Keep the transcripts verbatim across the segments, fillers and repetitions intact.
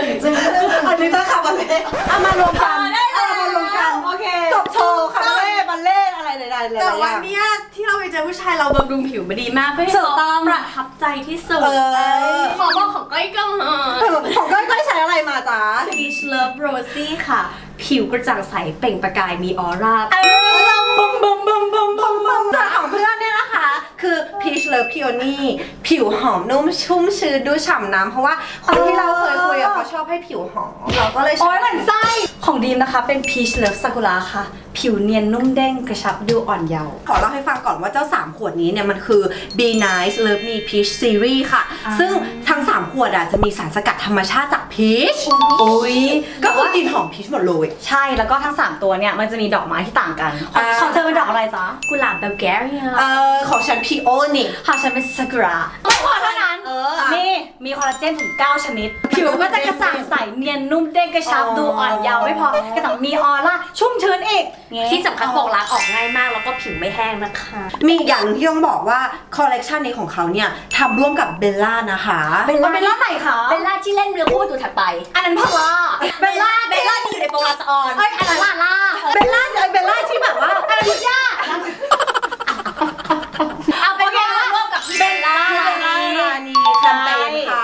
ตึงตึงตึงอันนี้ก็คาบาเล่เอามารวมกันเอามารวมกันโอเคจบโชว์คาบาเล่บัลเล่อะไรใดๆเลยแต่วันนี้ที่เราไปเจอผู้ชายเราบำรุงผิวมาดีมากเพื่อให้เราประทับใจที่สุดขอบอกของก้อยก็มาของก้อยก้อยใช้อะไรมาจ๊ะ Peach Love Rosy ค่ะผิวกระจ่างใสเปล่งประกายมีออร่าเออบึมบึมบึมบึมบึมบึมจากของเพื่อนเนี่ยนะคะคือ Peach Love Peony ผิวหอมนุ่มชุ่มชื้นดูฉ่ำน้ำเพราะว่าคนที่เราเคยคุยอะเขาชอบให้ผิวหอมเราก็เลยโอ้ยมันไส้ของดีมนะคะเป็น Peach Love Sakura ค่ะผิวเนียนนุ่มเด้งกระชับดูอ่อนเยาว์ขอเล่าให้ฟังก่อนว่าเจ้าสามขวดนี้เนี่ยมันคือ Be Nice Love Me Peach Series ค่ะซึ่งทั้งสามขวดอะจะมีสารสกัดธรรมชาติจากพีชโอ้ยก็คือกลิ่นหอมพีชหมดเลยใช่แล้วก็ทั้งสามตัวเนี่ยมันจะมีดอกไม้ที่ต่างกันของเธอเป็นดอกอะไรจ๊ะกุหลาบเบลแกเรียเออของฉันพีโอนี่ของฉันเป็นซากุระไม่พอเท่านั้นนี่มีคอลลาเจนถึงเก้าชนิดผิวก็จะกระจ่างใสเนียนนุ่มเด้งกระชับดูอ่อนเยาว์ไม่พอกระต่างมีออร่าชุ่มชื้นอีกที่สำคัญบอกล้างออกง่ายมากแล้วก็ผิวไม่แห้งนะคะมีอีกอย่างที่ต้องบอกว่าคอลเลกชันนี้ของเขาเนี่ยทำร่วมกับเบลล่านะคะเบลล่าเบลล่าไหนคะเบลล่าที่เล่นเรือคู่ตัวถัดไปอันนั้นพอล่าเบลล่าเบลล่าที่อยู่ในโปรลาซออนเอ้ยอันนั้นล่าล่าเบลล่าเบลล่าที่แบบว่าอันนั้นยากเอาเป็นว่าร่วมกับเบลล่ารานีแคมเปญค่ะ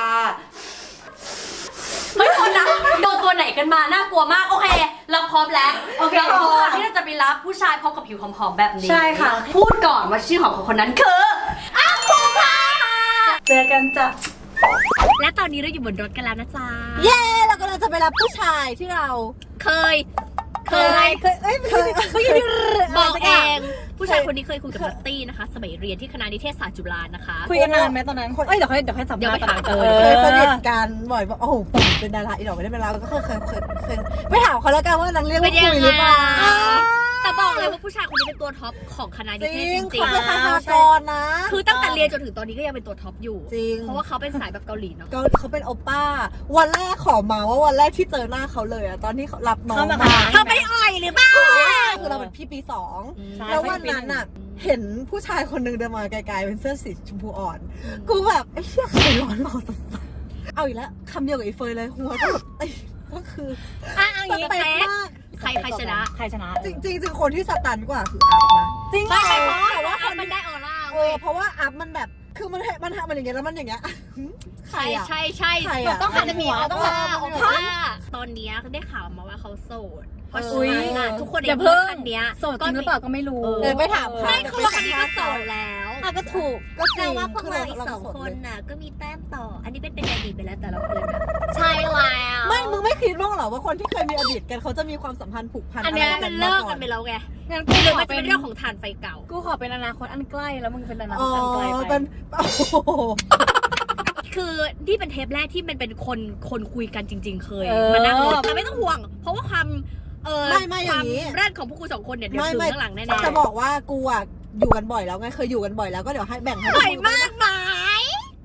ไม่คนนะโดนตัวไหนกันมาน่ากลัวมากโอเคเราพร้อมแล้วเราพร้อมที่เราจะไปรับผู้ชายพร้อมกับผิวหอมๆแบบนี้ใช่ค่ะพูดก่อนว่าชื่อของคนนั้นคืออ้าวครูค่ะเจอกันจ้ะและตอนนี้เราอยู่บนรถกันแล้วนะจ๊ะเย้เรากำลังจะไปรับผู้ชายที่เราเคยเคยเคยเอ้ยเคยบอกเองผู้ชายคนนี้เคยคุยกับนัตตี้นะคะสมัยเรียนที่คณะนิเทศศาสตร์จุฬานะคะคุยกันนานไหมตอนนั้นเอ้ยเดี๋ยวค่อยเดี๋ยวค่อยสัมภาษณ์กันเคยสนิทกันบ่อยโอ้โหผมเป็นดาราอีดอกไม่ได้เป็นเราก็เคยเคยเคยเคยไม่ถามเขาแล้วกันว่านางเรียกว่าคุยหรือเปล่าแต่บอกเลยว่าผู้ชายคนนี้เป็นตัวท็อปของคณะนิเทศจริงๆเป็นคณะกรนะคือตั้งแต่เรียนจนถึงตอนนี้ก็ยังเป็นตัวท็อปอยู่จริงเพราะว่าเขาเป็นสายแบบเกาหลีเนาะเขาเป็นโอป้าวันแรกขอมาว่าวันแรกที่เจอหน้าเขาเลยอะตอนที่รับน้องมาเขาไปอ่อยหรือเปล่าคือเราเป็นพี่ปีสองแล้ววันนั้นอะเห็นผู้ชายคนนึงเดินมาไกลๆเป็นเสื้อสีชมพูอ่อนกูแบบไอ้เหี้ยใครร้อนรอสัสๆเอาอีกแล้วคำเดียวกับไอ้เฟยเลยหัวก็แบบก็คืออ่ะอย่างนี้มากใครใครชนะใครชนะจริงจริงจริงคนที่สตันกว่าคืออัพนะจริงเพราะแต่ว่าอัพมันได้ออร่าเออเพราะว่าอัพมันแบบคือมันมันทำมันอย่างเงี้ยแล้วมันอย่างเงี้ยใช่ใช่ใช่ต้องหันหัวต้องมาเพราะว่าตอนนี้ได้ข่าวมาว่าเขาโสดเพราะฉะนั้นทุกคนในรถคันนี้โสดจริงหรือเปล่าก็ไม่รู้เลยไม่ถามใช่คือรถคันนี้ก็โสดแล้วอ่ะก็ถูกก็แต่ว่าพวกเราอีกสองคนน่ะก็มีแต้มต่ออันนี้เป็นเป็นอดีตไปแล้วแต่ละคนใช่แล้วไม่มึงไม่คิดบ้างเหรอว่าคนที่เคยมีอดีตกันเขาจะมีความสัมพันธ์ผูกพันอันนี้มันเลิกกันไปแล้วไงงั้นกูเลยมันจะเป็นเรื่องของฐานไฟเก่ากูขอเป็นอนาคตอันใกล้แล้วมึงเป็นอนาคตอันไกลไปคือที่เป็นเทปแรกที่มันเป็นคนคนคุยกันจริงๆเคยมานั่งรถแต่ไม่ต้องห่วงเพราะว่าความเออความแรกของพวกกูสองคนเนี่ยเดี๋ยวถึงข้างหลังแน่ๆจะบอกว่ากูอ่ะอยู่กันบ่อยแล้วไงเคยอยู่กันบ่อยแล้วก็เดี๋ยวให้แบ่งให้บ่อยมากไหม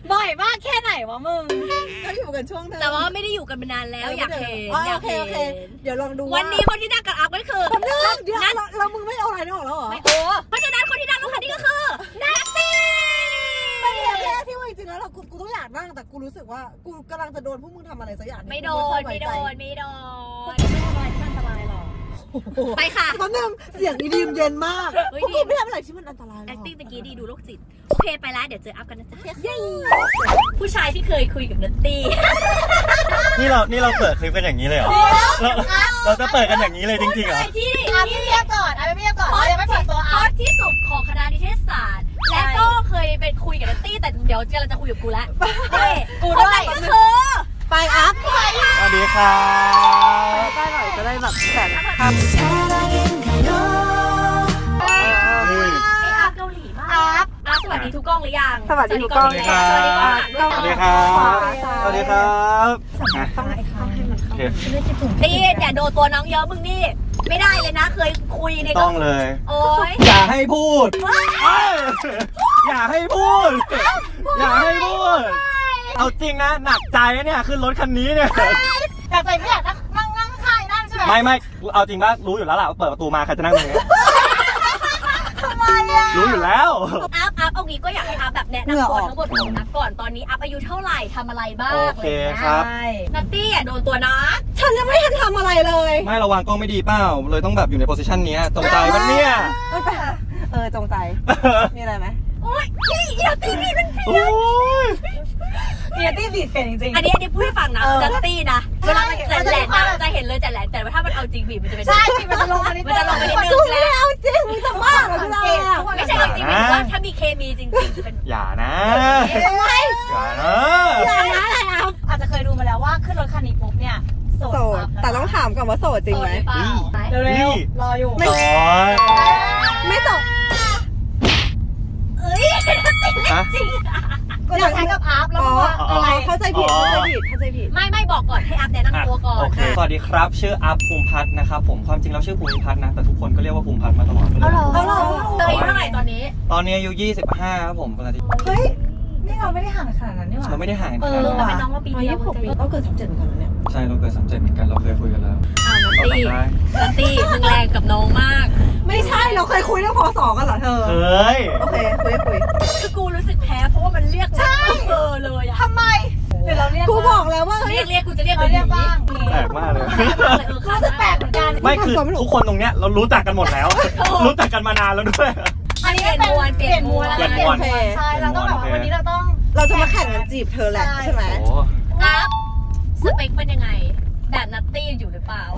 บ่อยมากแค่ไหนวะมึงก็อยู่กันช่วงนึงแต่ว่าไม่ได้อยู่กันมานานแล้วอยากเห็นอยากเห็นเดี๋ยวลองดูวันนี้คนที่นั่งกับอัพก็คือนั่นเรามึงไม่เอาอะไรนอกแล้วเหรอไม่โอ้เพราะฉะนั้นคนที่นั่งรถคันนี้ก็คือนัตตี้ไม่ใช่แค่ที่ว่าจริงๆแล้วเรากูต้องอยากนั่งแต่กูรู้สึกว่ากูกำลังจะโดนพวกมึงทำอะไรสักอย่างไม่โดนไม่โดนไม่โดนไม่ทำอะไรที่มันอันตรายหรอไปค่ะตอนนึงเสียงดีมเย็นมากกูไม่ทำอะไรที่มันอันตราย acting ตะกี้ดีดูโรคจิตโอเคไปแล้วเดี๋ยวเจออัพกันนะจ๊ะผู้ชายที่เคยคุยกับนัตตี้นี่เรานี่เราเปิดคลิปกันอย่างนี้เลยเหรอเราเราจะเปิดกันอย่างนี้เลยจริงๆเหรอที่อัพเรียบก่อนอัพเรียบก่อนยังไม่เปิดตัวอัพที่สุดของคณะนิเทศศาสตร์และก็เคยเป็นคุยกับนัตตี้แต่เดี๋ยวเราจะคุยกับกูแล้วกูด้วยก็คือไปอัพสวัสดีครับใกล้หน่อยจะได้แบบแสนครับไออัพเกาหลีมากอัพอัพสวัสดีทุกกล้องหรือยังสวัสดีทุกกล้องสวัสดีครับสวัสดีครับสวัสดีครับสวัสดีครับต้องให้เขาให้มันเข้าตีอย่าโดนตัวน้องเยอะมึงนี่ไม่ได้เลยนะเคยคุยในต้องเลยโอ้ยอย่าให้พูดอย่าให้พูดอย่าให้พูดเอาจริงนะหนักใจเนี่ยขึ้นรถคันนี้เนี่ยหนักใจไม่อยากนั่งนั่งข้างนั่งใช่ไหมไม่ไม่เอาจริงว่ารู้อยู่แล้วล่ะเปิดประตูมาใครจะนั่งตรงนี้ทำไมอ่ะรู้อยู่แล้วอัพอัพเอางี้ก็อยากให้อัพแบบแนะนำตัวทั้งหมดของนักก่อนตอนนี้อัพอายุเท่าไหร่ทำอะไรบ้างโอเคครับนัตตี้อ่ะโดนตัวนะฉันยังไม่ทันทำอะไรเลยไม่ระวังกล้องไม่ดีเปล่าเลยต้องแบบอยู่ในโพสิชันนี้จงใจมันเนี่ยเออจงใจมีอะไรไหมโอ้ยพี่เอียตี้บีเป็นพี่เอียตี้บีเป็นจริงๆอันนี้อันนี้พูดให้ฟังนะนัตตี้นะเวลามันแหลนจะเห็นเลยจะแหลนแต่ว่าถ้ามันเอาจริงบีมันจะเป็นใช่มันจะลงมานิดนึงมันจะลงมานิดนึงแล้วเอาจริงมึงจะบ้าเหรอไม่ใช่เอาจริงบีว่าถ้ามีเคมีจริงๆจะเป็นอย่านะทำไมอย่านะอย่านะอะไรอ่ะอาจจะเคยดูมาแล้วว่าขึ้นรถคันนี้ปุ๊บเนี่ยโสดแต่ต้องถามก่อนว่าโสดจริงไหมเร็วๆรออยู่ไม่ไม่โสดเอ้ยจริงก็อยากใช้กับอัพแล้วว่าอะไรเข้าใจผิดเข้าใจผิดเข้าใจผิดไม่ไม่บอกก่อนให้อัพแนะนำตัวก่อนโอเคสวัสดีครับชื่ออัพภูมิพัฒน์นะครับผมความจริงแล้วชื่อภูมิพัฒน์นะแต่ทุกคนก็เรียกว่าภูมิพัฒน์มาตลอดเลยเอาหรอเอาหรอเตยเท่าไหร่ตอนนี้ตอนนี้อายุยี่สิบห้าครับผมปกติเฮ้ยนี่เราไม่ได้ห่างขนาดนั้นนี่หว่าเราไม่ได้ห่างเออเราเป็นน้องเราปีเดียวเราเกิดสามเจ็ดเหมือนกันเนี่ยใช่เราเกิดสามเจ็ดเหมือนกันเราเคยคุยกันแล้วอ่านัตตี้นัตตี้มึงแรงกับน้องมากไม่ใช่เราเคยคุยเรื่องพศกันเหรอเธอเคยโอเคคุยคุยคือกูรู้สึกแพ้เพราะว่ามันเรียกใช่เออเลยอะทำไมเดี๋ยวเราเรียกกูบอกแล้วว่าเรียกเรียกกูจะเรียกเรียกบ้างแปลกมากเลยเขาจะแปลกเหมือนกันไม่คือทุกคนตรงเนี้ยเรารู้จักกันหมดแล้วรู้จักกันมานานแล้วด้วยอันนี้เป็นมวลเปลี่ยนมวลเปลี่ยนมวลใช่เราต้องแบบวันนี้เราต้องเราจะมาแข่งกันจีบเธอแหละใช่ไหมครับสเปคเป็นยังไงแบบนัตตี้อยู่หรือเปล่า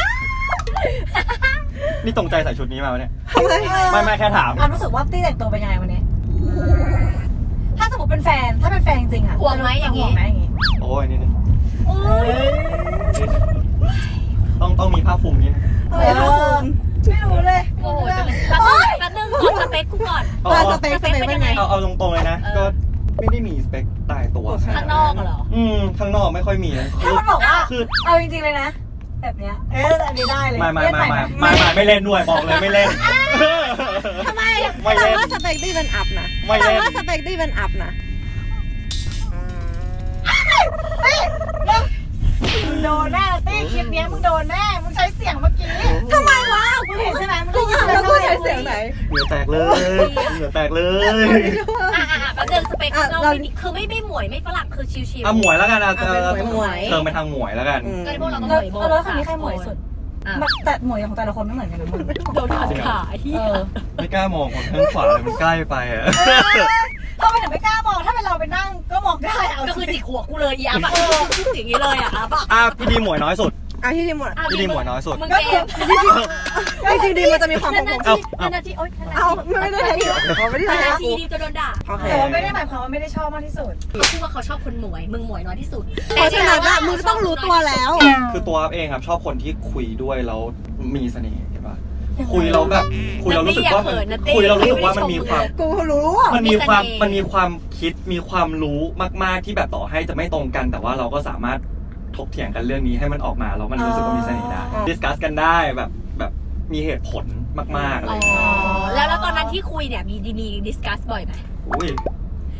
นี่ตรงใจใส่ชุดนี้มาวะเนี่ยไม่ไม่แค่ถามความรู้สึกว่าตี้แต่งตัวเป็นยังไงวันนี้ถ้าสมมติเป็นแฟนถ้าเป็นแฟนจริงอ่ะห่วงไหมอย่างงี้โอ้ยนี่นี่ต้องต้องมีผ้าคลุมนิดไม่รู้ไม่รู้เลยโอ้โหแป๊บนึงขอสเปคกูก่อนสเปคสเปคเป็นไงเอาเอาตรงๆเลยนะก็ไม่ได้มีสเปคตายตัวข้างนอกเหรออืมข้างนอกไม่ค่อยมีนะถ้ามันบอกว่าคือเอาจริงๆเลยนะแบบเนี้ยเอออันนี้ได้เลยไม่ไม่ไม่ไม่ไม่ไม่ไม่เล่นด้วยบอกเลยไม่เล่นทำไมไม่เล่นว่าสเปคตี้เป็นอัพนะไม่เล่นว่าสเปคตี้เป็นอัพนะมึงโดนแน่ตี้คลิปนี้มึงโดนแน่มึงใช้เสียงเมื่อกี้ทำไมวะมึงเห็นใช่ไหมมึงได้ยินแล้วกูใช้เสียงไหนเหงื่อแตกเลยเหงื่อแตกเลยอ่ะอ่ะแป๊บนึงสเปคเราคือไม่ไม่หมวยไม่ฝรั่งคือชิวๆอ่ะหมวยแล้วกันอ่ะเติมไปทางหมวยแล้วกันก็พวกเราต้องหมวยโบแล้วคนนี้ใครหมวยสุดแต่หมวยของแต่ละคนไม่เหมือนกันนะมึงโดนขาขาที่ไม่กล้ามองคนข้างขวาเลยมันใกล้ไปอ่ะถ้าไปถึงไม่กล้ามองถ้าเป็นเราไปนั่งก็มองได้ก็คือจิกหัวกูเลยอีอัพอ่ะอย่างนี้เลยอ่ะอัพอ่ะอ่ะพี่ดีหมวยน้อยสุดอ่ะพี่ดีหมวยพี่ดีหมวยน้อยสุดก็คือจริงๆดีมันจะมีความคงทนนาทีโอ๊ยเอาไม่ได้ให้ไม่ได้นาทีดีจะโดนด่าแต่ว่าไม่ได้หมายความว่าไม่ได้ชอบมากที่สุดเขาพูดว่าเขาชอบคนหมวยมึงหมวยน้อยที่สุดเพราะฉะนั้นอะมึงต้องรู้ตัวแล้วคือตัวเองครับชอบคนที่คุยด้วยแล้วมีเสน่ห์เห็นป่ะคุยเราแบบคุยเรารู้สึกว่าคุยเรารู้สึกว่ามันมีความกูรู้มันมีความมันมีความคิดมีความรู้มากๆที่แบบต่อให้จะไม่ตรงกันแต่ว่าเราก็สามารถถกเถียงกันเรื่องนี้ให้มันออกมาแล้วมันรู้สึกว่ามีเสน่ห์ได้ดิสคัสกันได้แบบแบบมีเหตุผลมากๆอะไรอย่างเงี้ยแล้วแล้วตอนนั้นที่คุยเนี่ยมีมีดิสคัสบ่อยไหมอุ้ย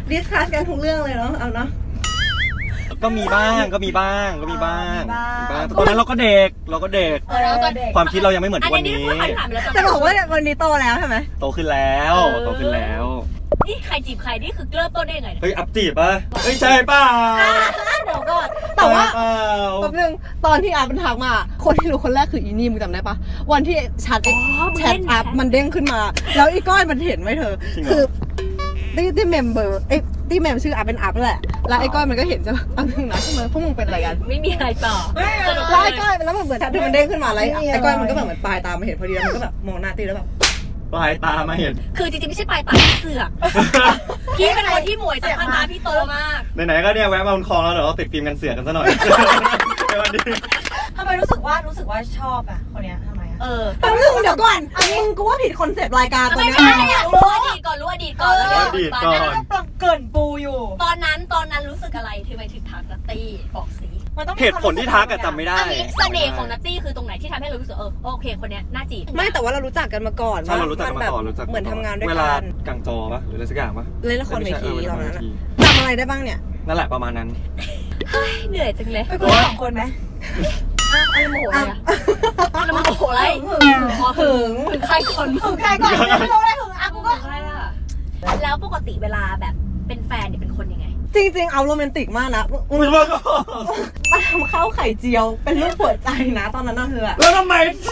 ดิสคัสกันทุกเรื่องเลยเนาะเอาเนาะก็มีบ้างก็มีบ้างก็มีบ้างตอนนั้นเราก็เด็กเราก็เด็กความคิดเรายังไม่เหมือนทุกวันนี้จะบอกว่าวันนี้โตแล้วใช่ไหมโตขึ้นแล้วโตขึ้นแล้วนี่ใครจีบใครนี่คือเริ่มต้นได้ไงเฮ้ยอัพจีบป่ะเฮ้ยใช่ป่ะเดี๋ยวก่อนแต่ว่าแป๊บนึงตอนที่อาร์มันทักมาคนที่รู้คนแรกคืออีนี่มึงจำได้ปะวันที่แชทแชทอัพมันเด้งขึ้นมาแล้วอีก้อยมันเห็นไหมเธอคือที่ที่เมมเบอร์ไอ้ที่เมมชื่ออัพเป็นอัพแหละแล้วไอ้ก้อยมันก็เห็นใช่ปะอันนึงนะใช่ไหมพวกมึงเป็นอะไรกันไม่มีอะไรต่อแล้วไอ้ก้อยแล้วมันเหมือนแชทที่มันเด้งขึ้นมาแล้วไอ้ก้อยมันก็แบบเหมือนปลายตามาเห็นพอดีแล้วมันก็แบบมองหน้าตีแล้วแบบปลายตามาเห็นคือจริงๆไม่ใช่ปลายตาเสือกพี่เป็นคนที่หมวยจากพันตาพี่โตมากไหนๆก็เนี่ยแวะมาบนคลองแล้วเดี๋ยวเราติดฟิล์มกันเสือกกันซะหน่อยทำไมรู้สึกว่ารู้สึกว่าชอบอ่ะคนเนี้ยทำไมอ่ะเออแป๊บนึงเดี๋ยวก่อนมึงกูว่าผิดคอนเซปต์รายการตอนนี้ไม่อยากรู้อดีตก่อนรู้อดีตก่อนแล้วอดีตก่อนเกินปูอยู่ตอนนั้นตอนนั้นรู้สึกอะไรที่ไปถึงทักนัตตี้บอกสิเหตุผลที่ทักจำไม่ได้อันนี้เสน่ห์ของนัตตี้คือตรงไหนที่ทำให้เรารู้สึกเออโอเคคนเนี้ยน่าจีบไม่แต่ว่าเรารู้จักกันมาก่อนใช่เรารู้จักกันมาก่อนรู้จักเหมือนทำงานด้วยกันเวลากลางจอปะหรืออะไรสักอย่างปะเล่นละครเวทีตอนนั้นจำอะไรได้บ้างเนี่ยนั่นแหละประมาณนั้นเหนื่อยจังเลยเป็นคนสองคนไหมอ้าวอะไรโมโหอะไรอะอะไรโมโหอะไรหึงหึงใครก่อนหึงใครก่อนไม่รู้เลยหึงอ่ะกูก็อะไรล่ะแล้วปกติเวลาแบบเป็นแฟนเนี่ยเป็นคนยังไงจริงๆเอาโรแมนติกมากนะมาทำข้าวไข่เจียวเป็นรูปหัวใจนะตอนนั้นน่ะเธอแล้วทำไม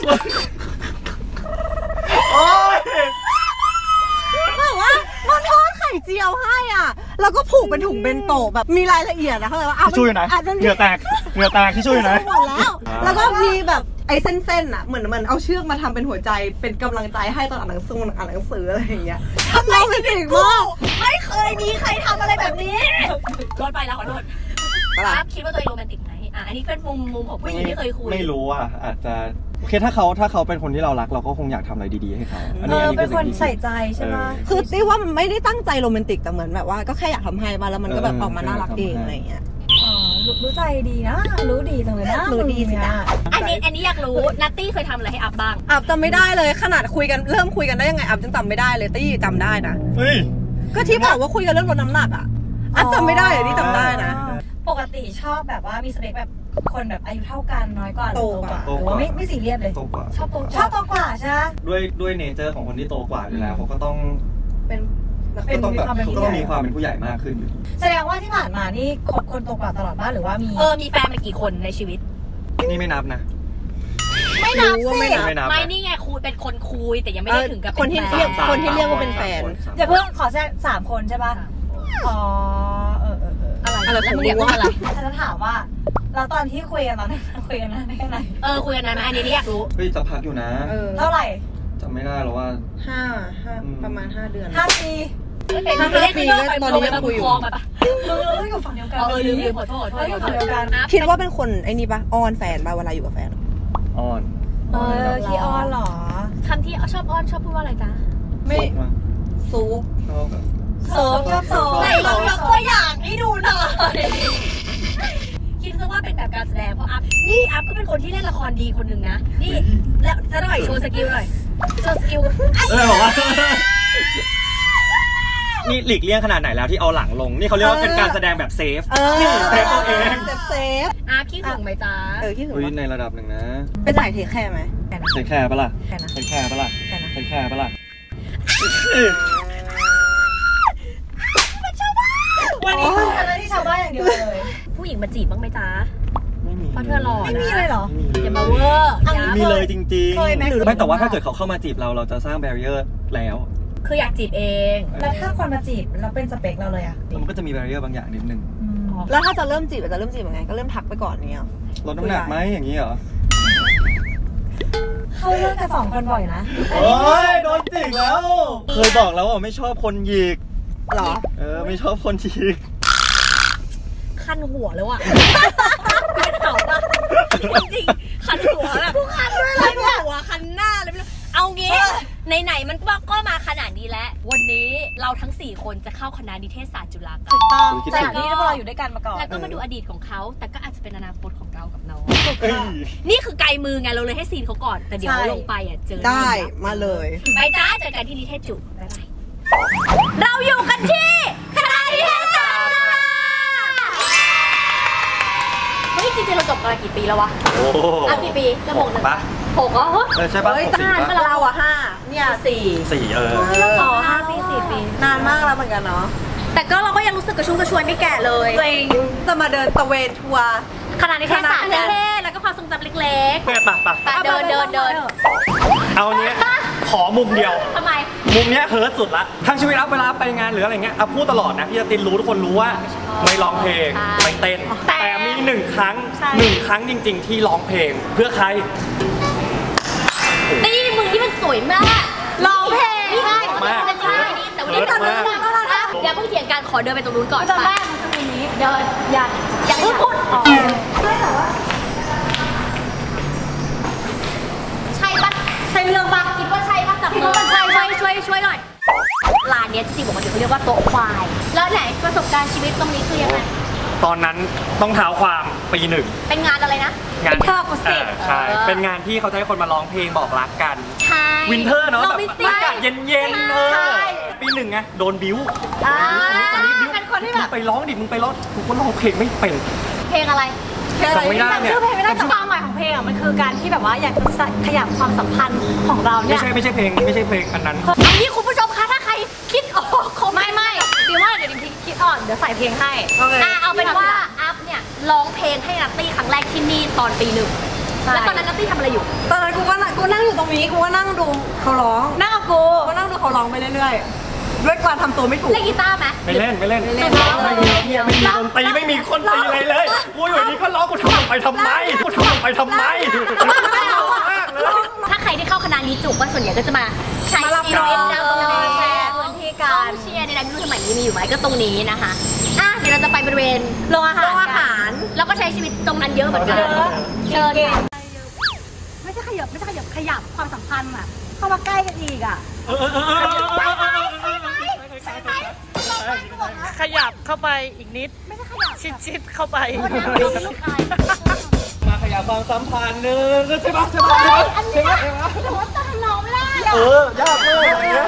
โอ๊ยแบบว่ามาทอดไข่เจียวให้อ่ะแล้วก็ผูกเป็นถุงเบนโตะแบบมีรายละเอียดนะเขาเลยว่าที่ช่วยนะเหงื่อแตกเหงื่อแตกที่ช่วยนะหมดแล้วแล้วก็มีแบบไอ้เส้นๆอ่ะเหมือนมันเอาเชือกมาทำเป็นหัวใจเป็นกำลังใจให้ตอนอ่านหนังสืออ่านหนังสืออะไรอย่างเงี้ยทำไมไม่ถึงกูไม่เคยมีใครทำอะไรแบบนี้โดนไปแล้วขอโทษครับคิดว่าตัวเองโรแมนติกไหมอ่ะอันนี้เป็นมุมมุมของผู้หญิงที่เคยคุยไม่รู้อ่ะอาจจะโอเคถ้าเขาถ้าเขาเป็นคนที่เรารักเราก็คงอยากทำอะไรดีๆให้เขาอันนี้เป็นคนใส่ใจใช่ไหมคือตี้ว่ามันไม่ได้ตั้งใจโรแมนติกแต่เหมือนแบบว่าก็แค่อยากทำให้มาแล้วมันก็แบบออกมาน่ารักเองอะไรอย่างเงี้ยอ๋อรู้ใจดีนะรู้ดีจังเลยนะรู้ดีสิจ้ะอันนี้อันนี้อยากรู้นัตตี้เคยทำอะไรให้อัพบ้างอัพจำไม่ได้เลยขนาดคุยกันเริ่มคุยกันได้ยังไงอัพยังจำไม่ได้เลยตี้จำได้นะเฮ้ยก็ที่บอกว่าคุยกันเรื่องลดน้ำหนักอ่ะอัพจำไม่ได้เลยที่จำได้นะปกติชอบแบบว่ามีสเปคแบบคนแบบอายุเท่ากันน้อยกว่าโตกว่าหรือว่าไม่ไม่ซีเรียสเลยชอบโตชอบโตกว่าใช่ไหมด้วยด้วยเนเจอร์ของคนที่โตกว่าอยู่แล้วเขาก็ต้องเป็นก็ต้องแบบก็ต้องมีความเป็นผู้ใหญ่มากขึ้นอยู่แสดงว่าที่ผ่านมานี่คบคนโตกว่าตลอดบ้านหรือว่ามีเออมีแฟนมากี่คนในชีวิตนี่ไม่นับนะไม่นับสิไม่นับไม่นี่ไงคุยเป็นคนคุยแต่ยังไม่ได้ถึงกับคนที่เรียกคนที่เรียกว่าเป็นแฟนอย่าเพิ่งขอแค่สามคนใช่ป่ะอ๋อเออเอออะไรอะไรแล้วมึงเรียกว่าอะไรฉันจะถามว่าแล้วตอนที่คุยกันตอนนั้นคุยกันนานแค่ไหนเออคุยกันนานไหมอันนี้อยากรู้เฮ้ยจะพักอยู่นะเท่าไหร่จำไม่ได้หรอว่าห้าห้าประมาณห้าเดือนห้าปีห้าปีตอนนี้ยังคุยอยู่เราอยู่ฝั่งเดียวกันเออลืมลืมขอโทษขอโทษอยู่ฝั่งเดียวกันคิดว่าเป็นคนไอ้นี่ปะอ้อนแฟนป่ะเวลาอยู่กับแฟนอ้อนเออขี้อ้อนหรอคำที่ชอบอ้อนชอบพูดว่าอะไรจ๊ะไม่ซุปโซฟชอบโซฟไหนลองยกตัวอย่างให้ดูหน่อยคิดซะว่าเป็นแบบการแสดงเพราะอัพนี่อัพก็เป็นคนที่เล่นละครดีคนหนึ่งนะนี่แล้วจะหน่อยโชว์สกิลหน่อยโชว์สกิลเออบอกว่านี่หลีกเลี่ยงขนาดไหนแล้วที่เอาหลังลงนี่เขาเรียกว่าเป็นการแสดงแบบเซฟเซฟตัวเองเซฟอัพขี้หึงไหมจ๊ะเออขี้หึงในระดับหนึ่งนะเป็นสายเทคแคร์ไหมเทคแคร์ปะล่ะเทคแคร์ปะล่ะเทคแคร์ปะล่ะวันนี้คืออะไรที่ชาวบ้านอย่างเดียวเลยผู้หญิงมาจีบบ้างไหมจ๊ะไม่มีเพราะเธอหล่อไม่มีเลยเหรออย่ามาเวอร์มีเลยจริงๆไม่แต่ว่าถ้าเกิดเขาเข้ามาจีบเราเราจะสร้างแบรีเออร์แล้วคืออยากจีบเองแล้วถ้าคนมาจีบเราเป็นสเปคเราเลยอ่ะมันก็จะมีแบรีเออร์บางอย่างนิดนึงแล้วถ้าจะเริ่มจีบจะเริ่มจีบยังไงก็เริ่มทักไปก่อนเนี้ยลดน้ำหนักไหมอย่างนี้เหรอเขาเลิกกันสองคนบ่อยนะโอ้ยโดนจิกแล้วเคยบอกแล้วว่าไม่ชอบคนหยิกหรอเออไม่ชอบคนหยิกคันหัวเลยว่ะคันเขาป่ะจริงคันหัวแบบคันด้วยคันหัวคันหน้าอะไรไม่รู้เอางี้ไหนๆมันก็มาขนาดนี้แล้ววันนี้เราทั้งสี่คนจะเข้าคณะนิเทศศาสตร์จุฬากันถูกต้องจากที่เราอยู่ด้วยกันมาก่อนแล้วก็มาดูอดีตของเขาแต่ก็อาจจะเป็นอนาคตของเรากับน้องนี่คือไกลมือไงเราเลยให้ซีนเขาก่อนแต่เดี๋ยวลงไปอ่ะเจอได้มาเลยไปจ้าเจอกันที่นิเทศจุบ๊ายบายเราอยู่กันที่คณะนิเทฮ้ยจริงๆเราจบกันมากี่ปีแล้ววะโอ้โหอ่ะกี่ปีจะหกหนึ่งปะหกแล้วเออใช่ปะเฮ้ยหกสี่นานปะมาเราอะห้าเนี่ยสี่สี่เอออ๋อห้าปีสี่ปีนานมากแล้วเหมือนกันเนาะแต่ก็เราก็ยังรู้สึกกระชุ่มกระชวยไม่แก่เลยจริงจะมาเดินตะเวนทัวร์ขนาดนี้แค่สามเล่นๆแล้วก็ความทรงจำเล็กเปิดปะปะๆแต่เดินเดินเดินเอาเนี้ยขอมุมเดียวทำไมมุมเนี้ยเฮิร์ตสุดละทั้งชีวิตอัพเวลาไปงานหรืออะไรเงี้ยอัพพูดตลอดนะพี่จะตินรู้ทุกคนรู้ว่าไม่ร้องเพลงไม่เต้น แต่มีหนึ่งครั้งหนึ่งครั้งจริง ๆ ที่ร้องเพลงเพื่อใครนี่มึงที่มันสวยมากร้องเพลงใช่มากใช่แต่วันนี้ตอนนี้อย่าเพิ่งเถียงกันขอเดินไปตรงนู้นก่อนจำได้มันจะมีนี้เดินอย่าอย่าพูดพูดใช่ปะใช่เรื่องปะคิดว่าใช่ปะจับมือใช่ใช่ช่วยช่วยหน่อยร้านเนี้ยจริงๆปกติเขาเรียกว่าโต๊ะควายแล้วไหนประสบการณ์ชีวิตตรงนี้คือยังไงตอนนั้นต้องเท้าความปีหนึ่งเป็นงานอะไรนะงาน Winter Acoustic เออใช่เออเป็นงานที่เขาจะให้คนมาร้องเพลงบอกรักกันใช่วินเทอร์เนาะแบบ Romantic อากาศเย็นๆเออใช่ปีหนึ่งไงโดนบิ้วอ่าคนนี้บิ้วเป็นคนที่แบบมึงไปร้องดิมึงไปร้องกูก็ร้องเพลงไม่เป็นเพลงอะไรจำไม่ได้เนี่ยชื่อเพลงไม่ได้แต่ความหมายของเพลงอ่ะมันคือการที่แบบว่าอยากจะขยับความสัมพันธ์ของเราไม่เนี่ยใช่ไม่ใช่เพลงไม่ใช่เพลงอันนั้นเอางี้คุณผู้ชมคะถ้าใครคิดออกคอมเมไม่นต์ไม่เดี๋ยวว่าเดี๋ยวดิมคิดอ่อนเดี๋ยวใส่เพลงให้โอเคอ่ะเอาเป็นว่าอัพเนี่ยร้องเพลงให้นัตตี้ครั้งแรกที่นี่ตอนปีหนึ่งใช่แล้วตอนนั้นนัตตี้ทำอะไรอยู่ตอนนั้นกูก็นั่งกูนั่งอยู่ตรงนี้กูก็นั่งดูเขาร้องนั่งกับกูกูก็นั่งดูเขาร้องไปเรื่อยๆด้วยการทำตัวไม่ถูกเล่นกีตาร์ไหมไม่เล่นไม่เล่นไม่เล่นไม่มีไม่มีไม่มีดนตรีไม่มีคนตีอะไรเลยกูอยู่ดีก็ร้องกูทำมันไปทำไมกูทำมันไปทำไมไม่เอามากเลยถ้าใครที่เข้าคณะนี้จุกก็ส่วนใหญ่ก็จะมาใช้ชีวิตนะตรงนี้แชร์พื้นที่กกัาน รเชียร์ในนั้นไม่รู้สมัยนี้มีอยู่ไหมก็ตรงนี้นะคะอ่ะเดี๋ยวเราจะไปบริเวณโรงอาหารโรงอาหารแล้วก็ใช้ชีวิตตรงนั้นเยอะเหมือนกันเยอะเชิญค่ะไม่ใช่ขยับไม่ใช่ขยับขยับความสัมพันธ์อ่ะเข้ามาใกล้กันอีกอ่ะขยับเข้าไปอีกนิด ไม่ใช่ขยับชิดชิดๆเข้าไปมาขยับความสัมพันธ์เนอะใช่ปะใช่ปะใช่ปะใช่ปะแต่ว่าตอนน้องไม่ได้เออยากเลยอย่างเงี้ย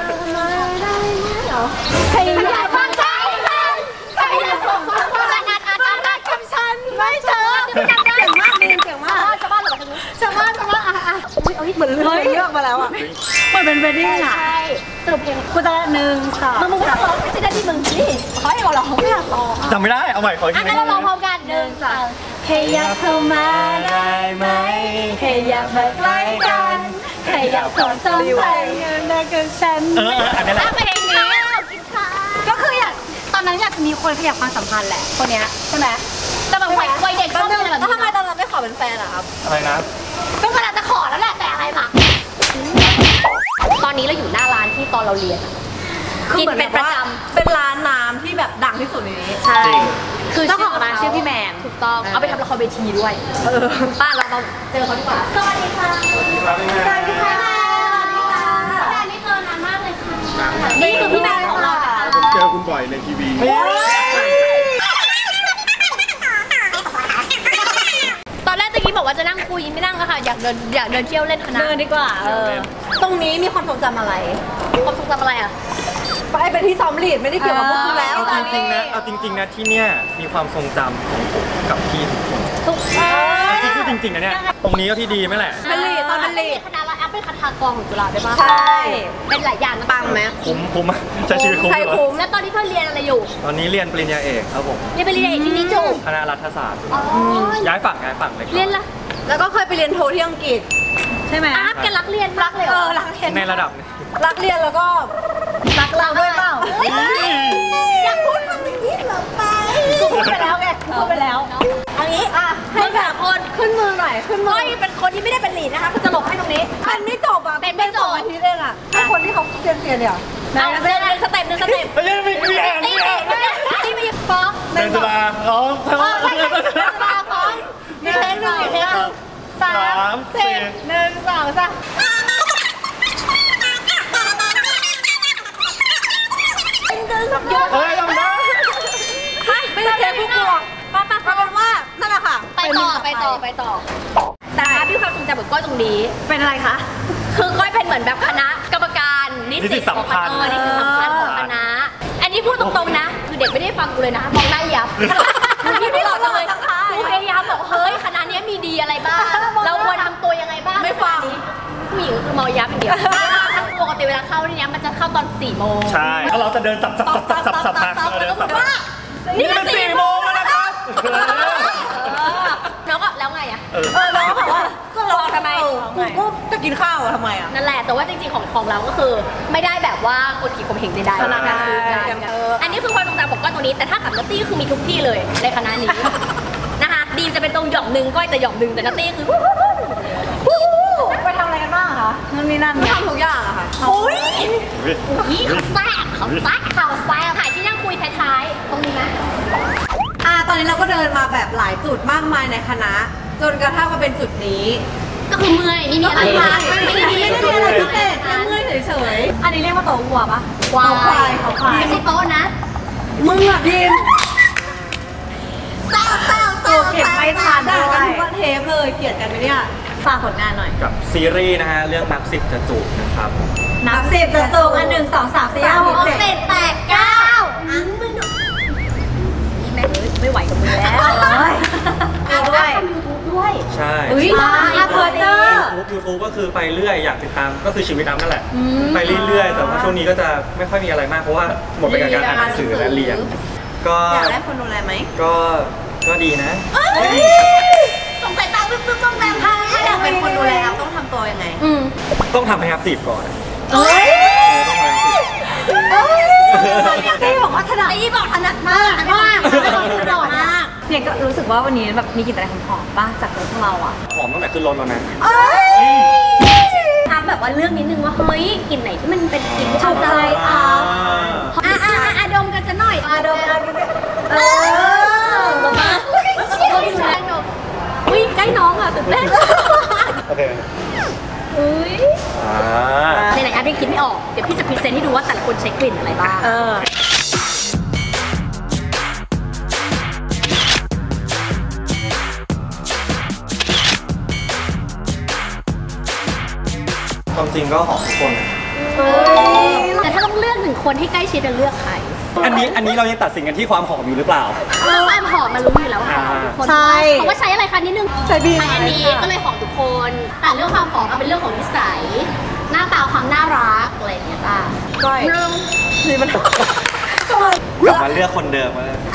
ขยับความใจกันขยับความสัมพันธ์กันกันกับฉันไม่เจอเก่งมากเก่งมากชาวบ้านหรือทางนู้นชาวบ้านชาวบ้านอ่ะอ่ะอุ้ยเอาเหมือนเฮ้ยเลือกมาแล้วอ่ะเหมือนเป็นเวดดิ้งอ่ะใช่สรุปเพลงกูจะหนึ่งสองมึงมึงไม่ต้องร้องไม่ใช่ได้ที่มึงนี่ขอให้เราร้องไม่อยากร้องจำไม่ได้เอาใหม่ขออีกอ่ะทีงั้นเราร้องพร้อมกันหนึ่งสองขยับเข้ามาได้ไหมขยับมาใกล้กันขยับความสัมพันธ์กันกับฉันเออเอออันนี้แหละอ่ะเพลงนี้กินข้าวก็คืออยากตอนนั้นอยากจะมีคนขยับความสัมพันธ์แหละคนเนี้ยใช่ไหมแต่แบบวัยวัยเด็กชอบอะไรแบบแล้วนี้ทำไมตอนนั้นไม่ขอเป็นแฟนอะครับอะไรนะก็กำลังจะขอแล้วแหละแต่อะไรมาตอนนี้เราอยู่หน้าร้านที่ตอนเราเรียนอะคือกินเหมือนเป็นแบบประว่าจเป็นร้านน้ำที่แบบดังที่สุดในนี้ำใช่จริงคือเจ้าของร้านชื่อพี่แมนถูกต้องเอาไปทำละครเวทีด้วยป้าเราเราเจอเขาดีกว่าสวัสดีค่ะสวัสดีค่ะสวัสดีค่ะแม่ไม่เจอนานมากเลยค่ะนี่คือพี่แมนของเรานะคะผมเจอคุณบ่อยในทีวีตอนแรกตะกี้บอกว่าจะนั่งคุยไม่นั่งอะค่ะอยากเดินอยากเดินเที่ยวเล่นคณะเดินดีกว่าเออตรงนี้มีความทรงจำอะไรความทรงจำอะไรอะไปเป็นที่ซ้อมลีดไม่ได้เกี่ยวกับพวกคุณแล้วเอาจริงๆนะเอาจริงๆนะที่เนี่ยมีความทรงจำของผมกับพี่ทุกคนทุกเอาจริงพูดจริงๆนะเนี่ยตรงนี้ก็ที่ดีไหมแหละเป็นลีดตอนเป็นลีดคณะเราแอปเป็นคณะกองของจุฬาได้ปะใช่เป็นหลายอย่างนะปังไหมคุ้มคุ้มอะใช้ชีวิตคุ้มใครเหรอคุ้มแล้วตอนนี้เธอเรียนอะไรอยู่ตอนนี้เรียนปริญญาเอกครับผมเรียนไปเรียนเอกที่นี่จูคณะรัฐศาสตร์อ๋อย้ายฝั่งย้ายฝั่งเลยเรียนละแล้วก็เคยไปเรียนโทที่อังกฤษใช่ไหมอาร์ตแกรักเรียนรักเลยเอเหรออรักเรียนในระดับหนึงรักเรียนแล้วก็รักเราด้วยเปล่าอยากพูดคำอย่างนี้เหรอไปกูพูดไปแล้วไงกูพูดไปแล้วอันนี้อ่ะให้แบบคนขึ้นมือหน่อยขึ้นมืก้ออยเป็นคนที่ไม่ได้เป็นลีดนะคะคุณจะหลบให้ตรงนี้เป็นไม่จบอ่ะเป็นไม่จบอาทิตย์เองอ่ะให้คนที่เขาเซียนเซียนๆเนี่ยเอาเดินสเต็ปหนึ่งสเต็ปไม่ใช่ไม่มีอ่านตีไม่ตีอ่านตีไปฟ้องเดนสบาร้องทั้งฟ้องไปเลยฟ้องฟ้องมีเพลงหนึ่งมีเพลงหนึ่งสามสี่หนึ่งสองสามเฮ้ยทำได้ไม่ใช่เพลงผู้กลัวป้าป้าเอาเป็นว่านั่นแหละค่ะไปต่อไปต่อไปต่อ แต่พี่ความทรงจำกับก้อยตรงนี้เป็นอะไรคะคือก้อยเป็นเหมือนแบบคณะกรรมการนิสิตของคณะเออนิสิตสำคัญของคณะ อันนี้พูดตรงๆนะ คือเด็กไม่ได้ฟังกูเลยนะมองหน้ายับคือพี่ไม่หลอกเลยกูพยายามบอกเฮ้ยดีอะไรบ้างเราควรทำตัวยังไงบ้างไม่ฟังผู้หญิงคือเมายับอย่างเดียวปกติเวลาเข้าที่นี้มันจะเข้าตอนสี่โมงใช่แล้วเราจะเดินสับสับสับสับสับสับมาเดินสับมานี่มันสี่โมงแล้วนะครับแล้วก็แล้วไงอ่ะเออน้องบอกว่าก็รอทำไมกูก็จะกินข้าวทำไมอ่ะนั่นแหละแต่ว่าจริงๆของของเราก็คือไม่ได้แบบว่ากดขี่ข่มเหงใดๆขนาดนั้นอันนี้คือความทรงจำของก้อนตรงนี้แต่ถ้ากับนัตตี้คือมีทุกที่เลยในคณะนี้นะคะดีมจะเป็นตรงหย่อมหนึ่งก้อยจะหย่อมหนึ่งแต่นัตตี้คือไปทำอะไรกันบ้างคะนั่นนี่นั่นทำทุกอย่างอะค่ะโอ้ยนี่เขาแซ่บเขาแซ่บเขาแซ่บถ่ายที่นั่งคุยท้ายๆตรงนี้ไหมอ่าตอนนี้เราก็เดินมาแบบหลายจุดมากมายในคณะจนกระทั่งมาเป็นจุดนี้ก็คือเมื่อยนี่มีอะไรบ้างไม่ได้ไม่ได้อะไรพิเศษแค่เมื่อยเฉยๆอันนี้เรียกว่าโต๊ะวัวปะควายไม่ใช่โต๊ะนะมึงอะดิมเศร้าเศร้าเศร้าเก็บไม่ทันด่ากันทุกวันเทปเลยเกลียดกันไหมเนี่ยฝากผลงานหน่อยกับซีรีส์นะฮะเรื่องนับสิบจะจูบนะครับนับสิบจะจูบอันหนึ่งสองสามสี่ห้าหกเจ็ดแปดเก้าอันมึงแม่ไม่ไหวกับมึงแล้วเอาด้วยยูทูบด้วยใช่อุ้ยอัพเดทยูทูบยูทูบก็คือไปเรื่อยอยากติดตามก็คือชีวิตอัพนั่นแหละไปเรื่อยๆแต่ว่าช่วงนี้ก็จะไม่ค่อยมีอะไรมากเพราะว่าหมดไปกับการอ่านหนังสือและเรียนก็อยากได้คนดูแลไหมก็ก็ดีนะสงสัยตาปึ๊บปึ๊บต้องแบบพาถ้าอยากเป็นคนดูแลต้องทำตัวยังไงต้องทำให้อัพจีบก่อนเอ้ยพี่บอกว่าถนัดพี่บอกถนัดมากมากถนัดมากเนี่ยก็รู้สึกว่าวันนี้แบบมีกลิ่นอะไรหอมๆป่ะจากรถของเราอ่ะหอมตั้งแต่ขึ้นรถแล้วนะทำแบบว่าเรื่องนิดนึงว่าเฮ้ยกลิ่นไหนที่มันเป็นกลิ่นที่ถูกใจอ่ะอ่ะอ่ะอ่ะดมกันจะหน่อยอ่ะดมกันเออดมมาดมแรงดมอุ้ยใกล้น้องอ่ะตื่นเต้นโอเคอุ้ยในไหนอ่ะพี่คิดไม่ออกเดี๋ยวพี่จะพรีเซนต์ให้ดูว่าแต่ละคนใช้กลิ่นอะไรบ้างเออความจริงก็หอมทุกคนแต่ถ้าต้องเลือกหนึ่งคนที่ใกล้ชิดจะเลือกใครอันนี้อันนี้เรายังตัดสินกันที่ความหอมอยู่หรือเปล่าความหอมมันรู้อยู่แล้วว่าหอมทุกคนเพราะว่าใช้อะไรคะนิดนึงใช้บีอันนี้ก็เลยหอมทุกคนแต่เรื่องความหอมเป็นเรื่องของนิสัยหน้าตาความน่ารักอะไรอย่างเงี้ยจ้าก้อยนี่มันกลับมาเลือกคนเดิมมาเลย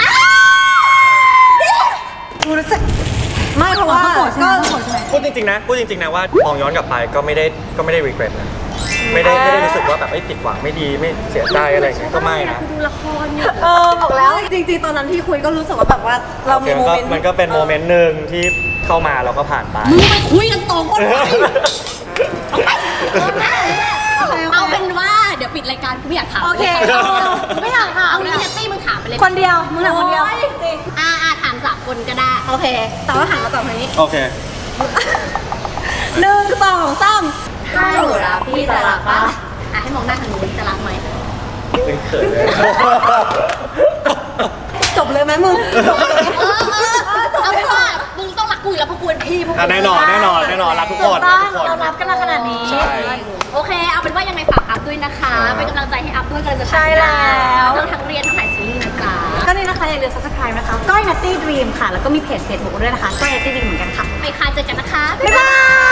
รู้สึกไม่เพราะว่าก็พูดจริงๆนะพูดจริงๆนะว่ามองย้อนกลับไปก็ไม่ได้ก็ไม่ได้ regret นะไม่ได้ไม่ได้รู้สึกว่าแบบไม่ผิดหวังไม่ดีไม่เสียใจอะไรอย่างเงี้ยก็ไม่นะดูละครเนี่ยเออบอกแล้วจริงๆตอนนั้นที่คุยก็รู้สึกว่าแบบว่าเรามีโมเมนต์มันก็เป็นโมเมนต์หนึ่งที่เข้ามาเราก็ผ่านไปมึงไปคุยกันต่อคนไปเอาเป็นว่าเดี๋ยวปิดรายการกูไม่อยากถามโอเคไม่อยากถามเอางี้เนตตี้มึงถามไปเลยคนเดียวมึงถามคนเดียวอ่าอ่าถามสามคนก็ได้โอเคแต่ว่าถามมาตอบทางนี้โอเคหนึ่งสองสามถ้าหนูรักพี่จะรักปะอ่ะให้มองหน้าทางนู้นจะรักไหมเป็นเขินเลยจบเลยไหมมึงจบเลยเออเออเอาเป็นว่ามึงต้องรักกูอยู่แล้วเพราะกูเป็นพี่พวกกูแน่นอนแน่นอนแน่นอนรักทุกคนเรารับกันมาขนาดนี้โอเคเอาเป็นว่ายังไงฝากอัพด้วยนะคะเป็นกำลังใจให้อัพด้วยกันจะใช่แล้วทั้งทั้งเรียนทั้งถ่ายซีรีส์นะจ๊ะก็นี่นะคะอย่าลืม subscribe นะคะก้อยนัตตี้ดรีมค่ะแล้วก็มีเพจ Facebook ด้วยนะคะก้อยนัตตี้ดรีมเหมือนกันค่ะไปค่ะเจอกันนะคะบ๊ายบาย